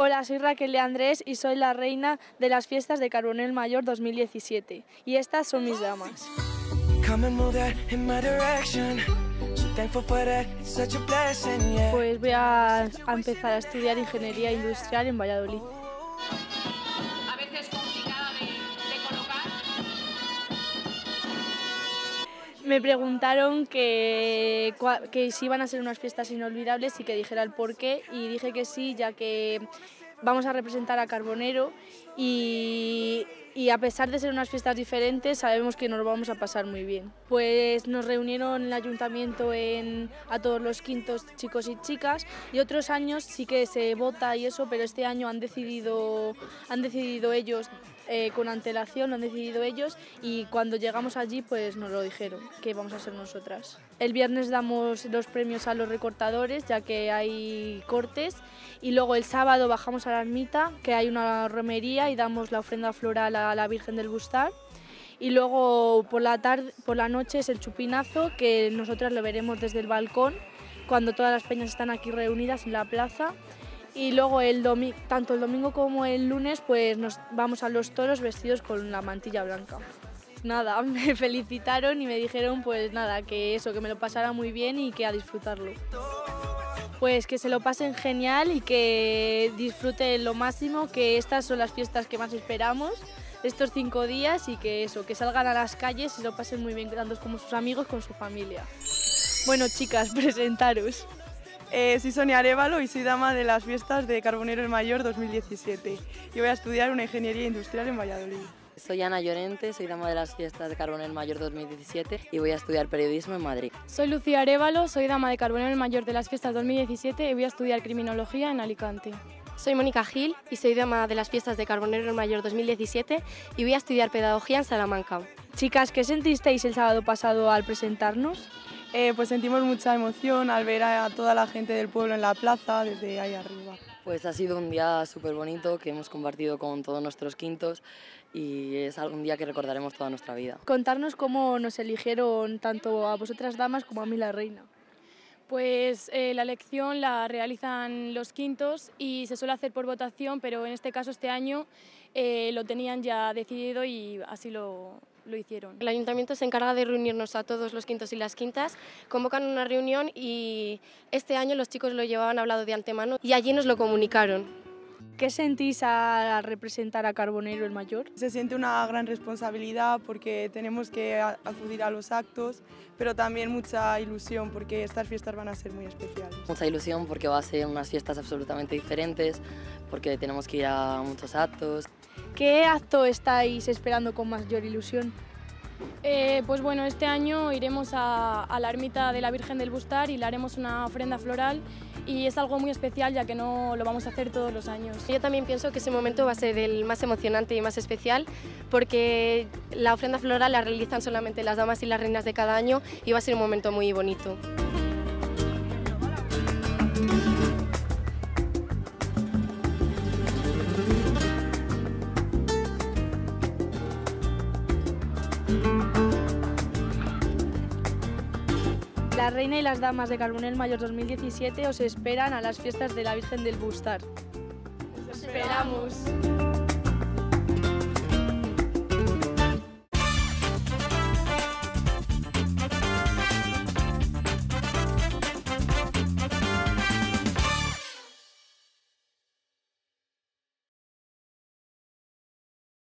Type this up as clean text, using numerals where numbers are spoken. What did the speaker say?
Hola, soy Raquel de Andrés y soy la reina de las fiestas de Carbonero el Mayor 2017. Y estas son mis damas. Pues voy a empezar a estudiar Ingeniería Industrial en Valladolid. A veces complicada de colocar. Me preguntaron que si iban a ser unas fiestas inolvidables y que dijera el porqué, y dije que sí, ya que vamos a representar a Carbonero y a pesar de ser unas fiestas diferentes sabemos que nos lo vamos a pasar muy bien. Pues nos reunieron en el ayuntamiento a todos los quintos, chicos y chicas, y otros años sí que se vota y eso, pero este año han decidido ellos con antelación, lo han decidido ellos, y cuando llegamos allí pues nos lo dijeron, que vamos a ser nosotras. El viernes damos los premios a los recortadores, ya que hay cortes, y luego el sábado bajamos a la ermita, que hay una romería, y damos la ofrenda floral a la Virgen del Bustar. Y luego por la noche es el chupinazo, que nosotras lo veremos desde el balcón, cuando todas las peñas están aquí reunidas en la plaza. Y luego tanto el domingo como el lunes pues nos vamos a los toros vestidos con la mantilla blanca. Nada, me felicitaron y me dijeron pues nada, que me lo pasara muy bien y que a disfrutarlo. Pues que se lo pasen genial y que disfruten lo máximo, que estas son las fiestas que más esperamos, estos 5 días, y que salgan a las calles y lo pasen muy bien, tanto como sus amigos con su familia. Bueno, chicas, presentaros. Soy Sonia Arévalo y soy dama de las fiestas de Carbonero el Mayor 2017 y voy a estudiar una Ingeniería Industrial en Valladolid. Soy Ana Llorente, soy dama de las fiestas de Carbonero el Mayor 2017 y voy a estudiar Periodismo en Madrid. Soy Lucía Arévalo, soy dama de Carbonero el Mayor de las fiestas 2017 y voy a estudiar Criminología en Alicante. Soy Mónica Gil y soy dama de las fiestas de Carbonero el Mayor 2017 y voy a estudiar Pedagogía en Salamanca. Chicas, ¿qué sentisteis el sábado pasado al presentarnos? Pues sentimos mucha emoción al ver a toda la gente del pueblo en la plaza desde ahí arriba. Pues ha sido un día súper bonito que hemos compartido con todos nuestros quintos y es un día que recordaremos toda nuestra vida. Contarnos cómo nos eligieron tanto a vosotras damas como a mí la reina. Pues la elección la realizan los quintos y se suele hacer por votación, pero en este caso este año lo tenían ya decidido y así lo hicieron. El ayuntamiento se encarga de reunirnos a todos los quintos y las quintas, convocan una reunión y este año los chicos lo llevaban hablado de antemano y allí nos lo comunicaron. ¿Qué sentís al representar a Carbonero el Mayor? Se siente una gran responsabilidad porque tenemos que acudir a los actos, pero también mucha ilusión porque estas fiestas van a ser muy especiales. Mucha ilusión porque va a ser unas fiestas absolutamente diferentes, porque tenemos que ir a muchos actos. ¿Qué acto estáis esperando con mayor ilusión? Pues bueno, este año iremos a la ermita de la Virgen del Bustar y le haremos una ofrenda floral y es algo muy especial ya que no lo vamos a hacer todos los años. Yo también pienso que ese momento va a ser el más emocionante y más especial porque la ofrenda floral la realizan solamente las damas y las reinas de cada año y va a ser un momento muy bonito. La reina y las damas de Carbonero el Mayor 2017 os esperan a las fiestas de la Virgen del Bustar. ¡Os esperamos!